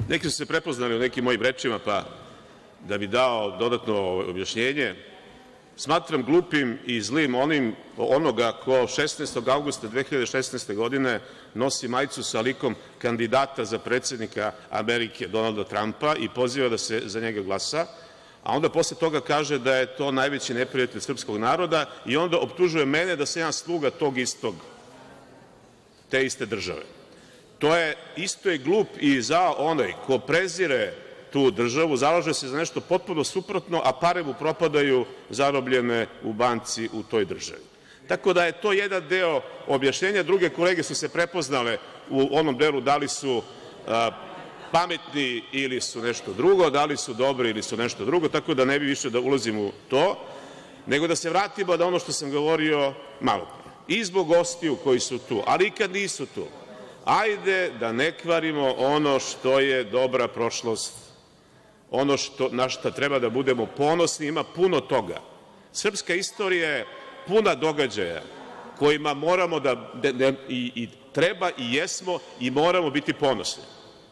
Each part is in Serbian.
Neki su se prepoznali u nekim mojim rečima, pa da bi dao dodatno objašnjenje, smatram glupim i zlim onoga ko 16. avgusta 2016. godine nosi majicu sa likom kandidata za predsednika Amerike Donalda Trampa i poziva da se za njega glasa, a onda posle toga kaže da je to najveći neprijatelj srpskog naroda i onda optužuje mene da sam ja sluga te iste države. Isto je glup i zao onaj ko prezire tu državu, zalaže se za nešto potpuno suprotno, a pare mu propadaju zarobljene u banci u toj državi. Tako da je to jedan deo objašnjenja. Druge kolege su se prepoznale u onom delu da li su pametni ili su nešto drugo, da li su dobri ili su nešto drugo, tako da ne bi više da ulazim u to, nego da se vratimo na ono što sam govorio malopre. I zbog gostiju koji su tu, ali i kad nisu tu, ajde da ne kvarimo ono što je dobra prošlost, ono na šta treba da budemo ponosni. Ima puno toga. Srpska istorija je puna događaja kojima moramo i treba i jesmo i moramo biti ponosni.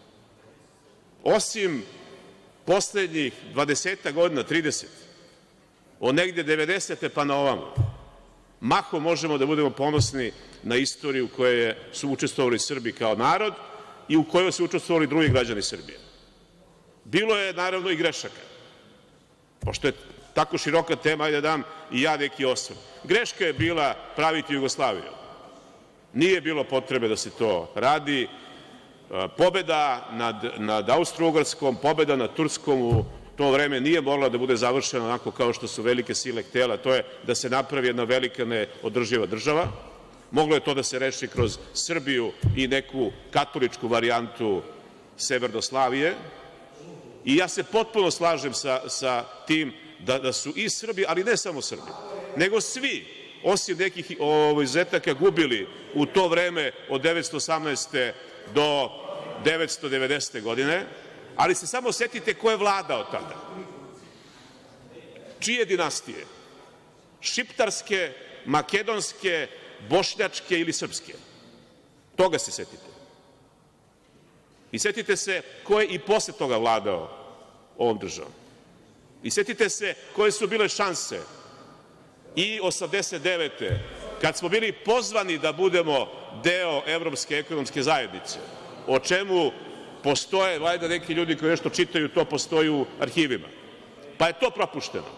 Osim poslednjih 20 godina, 30, od negde 90. pa na ovamo, mahom možemo da budemo ponosni na istoriju u kojoj su učestvovali Srbi kao narod i u kojoj su učestvovali drugi građani Srbije. Bilo je, naravno, i grešaka. Pošto je tako široka tema, ajde da dam i ja neki osvrt. Greška je bila praviti Jugoslaviju. Nije bilo potrebe da se to radi. Pobeda nad Austro-Ugarskom, pobeda nad Turskom u to vreme nije mogla da bude završena onako kao što su velike sile htele, a to je da se napravi jedna velika neodrživa država. Moglo je to da se reši kroz Srbiju i neku katoličku varijantu Severnoslavije. I ja se potpuno slažem sa tim da su i Srbi, ali ne samo Srbi, nego svi, osim nekih izuzetaka, gubili u to vreme od 1918. do 1990. godine, ali se samo setite ko je vladao tada. Čije dinastije? Šiptarske, makedonske, bošnjačke ili srpske? Toga se setite. I setite se ko je i posle toga vladao ovom državom. I setite se koje su bile šanse i 1989. kad smo bili pozvani da budemo deo Evropske ekonomske zajednice, o čemu postoje valjda neki ljudi koji nešto čitaju, to postoji u arhivima, pa je to propušteno.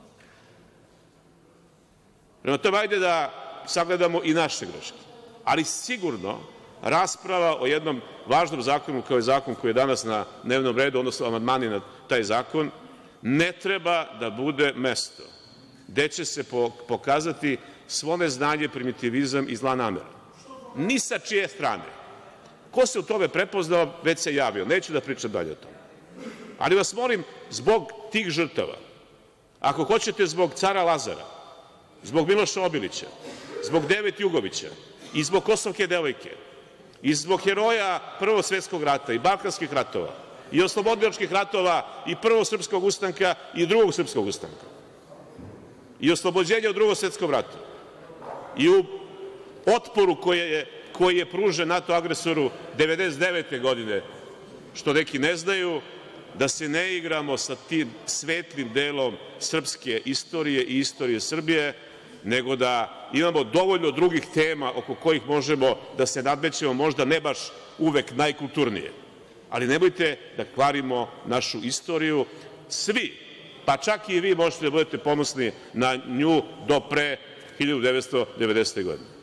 Prema tome, ajde da sagledamo i naše greške, ali sigurno rasprava o jednom važnom zakonu, kao je zakon koji je danas na dnevnom redu, odnosno amandmani na taj zakon, ne treba da bude mesto gde će se pokazati svo neznanje, primitivizam i zla namera. Ni sa čije strane. Ko se u tome prepoznao, već se javio. Neću da pričam dalje o tome. Ali vas molim, zbog tih žrtava, ako hoćete zbog cara Lazara, zbog Miloša Obilića, zbog 9 Jugovića i zbog Kosovke devojke i zbog heroja Prvog svetskog rata i Balkanskih ratova i oslobodilačkih ratova i Prvog srpskog ustanka i Drugog srpskog ustanka i oslobođenja u Drugom svetskom ratu i u otporu koji je pružen NATO agresoru 1999. godine, što neki ne znaju, da se ne igramo sa tim svetlim delom srpske istorije i istorije Srbije, nego da imamo dovoljno drugih tema oko kojih možemo da se nadmećemo, možda ne baš uvek najkulturnije. Ali nemojte da kvarimo našu istoriju. Svi, pa čak i vi možete da budete ponosni na nju do pre 1990. godine.